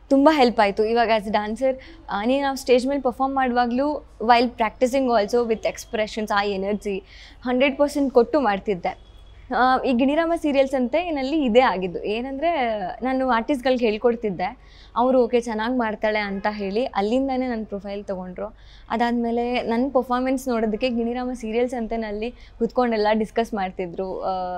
ತುಂಬ ಹೆಲ್ಪ್ ಆಯಿತು. ಇವಾಗ ಆ್ಯಸ್ ಎ ಡಾನ್ಸರ್ ನಾವು ಸ್ಟೇಜ್ ಮೇಲೆ ಪರ್ಫಾರ್ಮ್ ಮಾಡುವಾಗಲೂ while practising also with expressions, ಆ ಎನರ್ಜಿ 100% ಕೊಟ್ಟು ಮಾಡ್ತಿದ್ದೆ. ಈ ಗಿಣಿರಾಮ ಸೀರಿಯಲ್ಸ್ ಅಂತೆ ನಲ್ಲಿ ಇದೇ ಆಗಿದ್ದು. ಏನಂದರೆ ನಾನು ಆರ್ಟಿಸ್ಟ್ಗಳಿಗೆ ಹೇಳ್ಕೊಡ್ತಿದ್ದೆ, ಅವರು ಓಕೆ ಚೆನ್ನಾಗಿ ಮಾಡ್ತಾಳೆ ಅಂತ ಹೇಳಿ ಅಲ್ಲಿಂದನೇ ನನ್ನ ಪ್ರೊಫೈಲ್ ತೊಗೊಂಡ್ರು. ಅದಾದಮೇಲೆ ನನ್ನ ಪರ್ಫಾರ್ಮೆನ್ಸ್ ನೋಡೋದಕ್ಕೆ ಗಿಣಿರಾಮ ಸೀರಿಯಲ್ಸ್ ಅಂತೆನಲ್ಲಿ ಕೂತ್ಕೊಂಡೆಲ್ಲ ಡಿಸ್ಕಸ್ ಮಾಡ್ತಿದ್ರು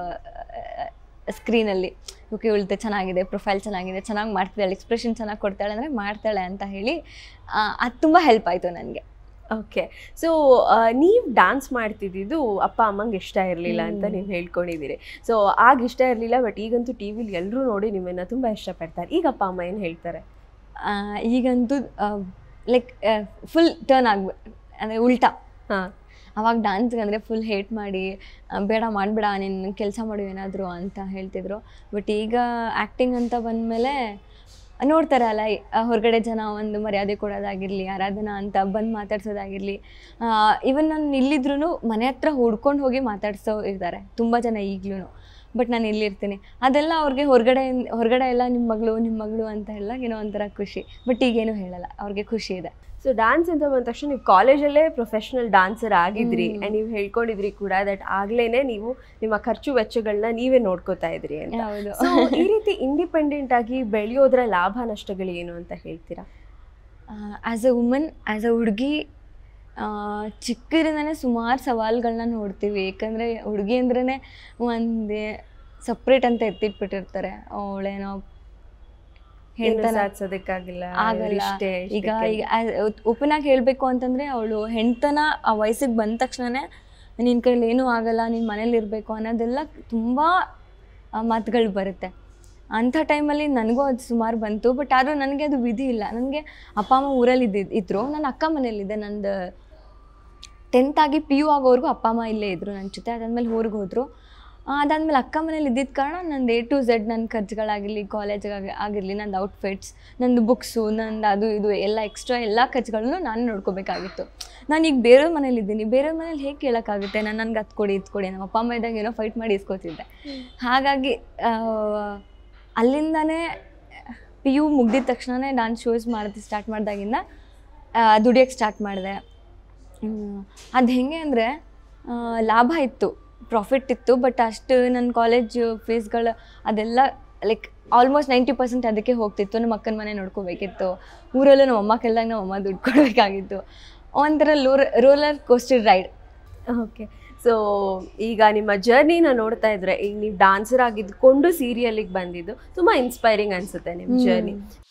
ಸ್ಕ್ರೀನಲ್ಲಿ. ಓಕೆ ಇವಳ್ತೆ ಚೆನ್ನಾಗಿದೆ, ಪ್ರೊಫೈಲ್ ಚೆನ್ನಾಗಿದೆ, ಚೆನ್ನಾಗಿ ಮಾಡ್ತಿದ್ದಾಳೆ, ಎಕ್ಸ್ಪ್ರೆಷನ್ ಚೆನ್ನಾಗಿ ಕೊಡ್ತಾಳೆ ಅಂದರೆ ಮಾಡ್ತಾಳೆ ಅಂತ ಹೇಳಿ ಅದು ತುಂಬ ಹೆಲ್ಪ್ ಆಯಿತು ನನಗೆ. ಓಕೆ. ಸೊ ನೀವು ಡ್ಯಾನ್ಸ್ ಮಾಡ್ತಿದ್ದು ಅಪ್ಪ ಅಮ್ಮಂಗೆ ಇಷ್ಟ ಇರಲಿಲ್ಲ ಅಂತ ನೀವು ಹೇಳ್ಕೊಂಡಿದ್ದೀರಿ. ಸೊ ಆಗ ಇಷ್ಟ ಇರಲಿಲ್ಲ, ಬಟ್ ಈಗಂತೂ ಟಿ ವಿಲಿ ಎಲ್ಲರೂ ನೋಡಿ ನಿಮ್ಮನ್ನು ತುಂಬ ಇಷ್ಟಪಡ್ತಾರೆ. ಈಗ ಅಪ್ಪ ಅಮ್ಮ ಏನು ಹೇಳ್ತಾರೆ? ಈಗಂತೂ ಲೈಕ್ ಫುಲ್ ಟರ್ನ್ ಅಂದರೆ ಉಲ್ಟಾ. ಹಾಂ, ಅವಾಗ ಡ್ಯಾನ್ಸ್ಗೆ ಅಂದರೆ ಫುಲ್ ಹೇಟ್ ಮಾಡಿ ಬೇಡ ಮಾಡಬೇಡ ನೀನು ಕೆಲಸ ಮಾಡು ಏನಾದರೂ ಅಂತ ಹೇಳ್ತಿದ್ರು. ಬಟ್ ಈಗ ಆ್ಯಕ್ಟಿಂಗ್ ಅಂತ ಬಂದಮೇಲೆ ನೋಡ್ತಾರೆ ಅಲ್ಲ, ಹೊರಗಡೆ ಜನ ಒಂದು ಮರ್ಯಾದೆ ಕೊಡೋದಾಗಿರಲಿ, ಆರಾಧನಾ ಅಂತ ಬಂದು ಮಾತಾಡ್ಸೋದಾಗಿರಲಿ, ಈವನ್ ನಾನು ಇಲ್ಲಿದ್ರೂ ಮನೆ ಹತ್ರ ಹುಡ್ಕೊಂಡು ಹೋಗಿ ಮಾತಾಡ್ಸೋ ಇದ್ದಾರೆ ತುಂಬ ಜನ ಈಗಲೂ. ಬಟ್ ನಾನು ಇಲ್ಲಿರ್ತೀನಿ, ಅದೆಲ್ಲ ಅವ್ರಿಗೆ ಹೊರಗಡೆ ಎಲ್ಲ ನಿಮ್ಮ ಮಗಳು ಅಂತ ಹೇಳಾಗ ಏನೋ ಒಂಥರ ಖುಷಿ. ಬಟ್ ಈಗೇನು ಹೇಳಲ್ಲ, ಅವ್ರಿಗೆ ಖುಷಿ ಇದೆ. ಸೊ ಡ್ಯಾನ್ಸ್ ಅಂತ ಬಂದ ತಕ್ಷಣ ನೀವು ಕಾಲೇಜಲ್ಲೇ ಪ್ರೊಫೆಷ್ನಲ್ ಡಾನ್ಸರ್ ಆಗಿದ್ರಿ, ಆ್ಯಂಡ್ ನೀವು ಹೇಳ್ಕೊಂಡಿದ್ರಿ ಕೂಡ ದಟ್ ಆಗ್ಲೇ ನೀವು ನಿಮ್ಮ ಖರ್ಚು ವೆಚ್ಚಗಳನ್ನ ನೀವೇ ನೋಡ್ಕೋತಾ ಇದ್ರಿ ಅಂತ. ಸೊ ಈ ರೀತಿ ಇಂಡಿಪೆಂಡೆಂಟ್ ಆಗಿ ಬೆಳೆಯೋದ್ರ ಲಾಭ ನಷ್ಟಗಳು ಏನು ಅಂತ ಹೇಳ್ತೀರಾ? As a woman, as a ಹುಡುಗಿ, ಚಿಕ್ಕದಿಂದನೇ ಸುಮಾರು ಸವಾಲುಗಳನ್ನ ನೋಡ್ತೀವಿ. ಏಕೆಂದರೆ ಹುಡುಗಿ ಅಂದ್ರೇ ಒಂದೇ ಸಪ್ರೇಟ್ ಅಂತ ಎತ್ತಿಟ್ಬಿಟ್ಟಿರ್ತಾರೆ. ಅವಳೇನೋ ಸಾಧಿಸೋದಕ್ಕಾಗಿಲ್ಲ ಆಗಲ್ಲ. ಈಗ ಓಪನ್ ಆಗಿ ಹೇಳಬೇಕು ಅಂತಂದರೆ ಅವಳು ಹೆಣ್ತನ ಆ ವಯಸ್ಸಿಗೆ ಬಂದ ತಕ್ಷಣವೇ ನಿನ್ನ ಕೈಲಿ ಏನೂ ಆಗಲ್ಲ, ನೀನು ಮನೇಲಿ ಇರಬೇಕು ಅನ್ನೋದೆಲ್ಲ ತುಂಬ ಮಾತುಗಳು ಬರುತ್ತೆ. ಅಂಥ ಟೈಮಲ್ಲಿ ನನಗೂ ಅದು ಸುಮಾರು ಬಂತು. ಬಟ್ ಆದರೂ ನನಗೆ ಅದು ವಿಧಿ ಇಲ್ಲ. ನನಗೆ ಅಪ್ಪ ಅಮ್ಮ ಊರಲ್ಲಿ ಇದ್ದರು, ನನ್ನ ಅಕ್ಕ ಮನೇಲಿದ್ದೆ. ನಂದು 10th ಆಗಿ PU ಆಗೋವರೆಗೂ ಅಪ್ಪ ಅಮ್ಮ ಇಲ್ಲೇ ಇದ್ದರು ನನ್ನ ಜೊತೆ. ಅದಾದಮೇಲೆ ಊರಿಗೆ ಹೋದರು. ಅದಾದಮೇಲೆ ಅಕ್ಕ ಮನೇಲಿ ಇದ್ದಿದ್ದ ಕಾರಣ ನಂದು A to Z ನನ್ನ ಖರ್ಚುಗಳಾಗಿರಲಿ, ಕಾಲೇಜಿಗೆ ಆಗಿರಲಿ, ನಂದು ಔಟ್ಫಿಟ್ಸ್, ನಂದು ಬುಕ್ಸು, ನಂದು ಅದು ಇದು ಎಲ್ಲ ಎಕ್ಸ್ಟ್ರಾ ಎಲ್ಲ ಖರ್ಚುಗಳನ್ನು ನಾನು ನೋಡ್ಕೋಬೇಕಾಗಿತ್ತು. ನಾನೀಗ ಬೇರೆಯವ್ರ ಮನೇಲಿದ್ದೀನಿ, ಬೇರೆಯವ್ರ ಮನೇಲಿ ಹೇಗೆ ಕೇಳೋಕ್ಕಾಗುತ್ತೆ? ನನಗೆ ಅದು ಕೊಡಿ ಇದು ಕೊಡಿ. ನಮ್ಮ ಅಪ್ಪ ಅಮ್ಮ ಇದ್ದಾಗ ಏನೋ ಫೈಟ್ ಮಾಡಿ ಇಸ್ಕೊತಿದ್ದೆ. ಹಾಗಾಗಿ ಅಲ್ಲಿಂದನೇ PU ಮುಗ್ದಿದ ತಕ್ಷಣವೇ ಡಾನ್ಸ್ ಶೋಸ್ ಸ್ಟಾರ್ಟ್ ಮಾಡಿದಾಗಿಂದ ದುಡಿಯೋಕ್ಕೆ ಸ್ಟಾರ್ಟ್ ಮಾಡಿದೆ. ಅದು ಹೇಗೆ ಅಂದರೆ ಲಾಭ ಇತ್ತು, ಪ್ರಾಫಿಟ್ ಇತ್ತು. ಬಟ್ ಅಷ್ಟು ನನ್ನ ಕಾಲೇಜ್ ಫೀಸ್ಗಳು ಅದೆಲ್ಲ ಲೈಕ್ ಆಲ್ಮೋಸ್ಟ್ 90% ಅದಕ್ಕೆ ಹೋಗ್ತಿತ್ತು. ನಮ್ಮ ಅಕ್ಕನ ಮನೆ ನೋಡ್ಕೋಬೇಕಿತ್ತು, ಊರಲ್ಲೂ ನಮ್ಮ ಅಮ್ಮ ಕೆಲ್ದಾಗ ನಮ್ಮ ಅಮ್ಮ ದುಡ್ಡು ಕೊಡಬೇಕಾಗಿತ್ತು. ಒಂಥರ roller coaster ride. Okay. So ಈಗ ನಿಮ್ಮ ಜರ್ನಿನ ನೋಡ್ತಾ ಇದ್ರೆ, ಈಗ ನೀವು ಡಾನ್ಸರ್ ಆಗಿದ್ದುಕೊಂಡು ಸೀರಿಯಲಿಗೆ ಬಂದಿದ್ದು ತುಂಬ ಇನ್ಸ್ಪೈರಿಂಗ್ ಅನಿಸುತ್ತೆ ನಿಮ್ಮ ಜರ್ನಿ.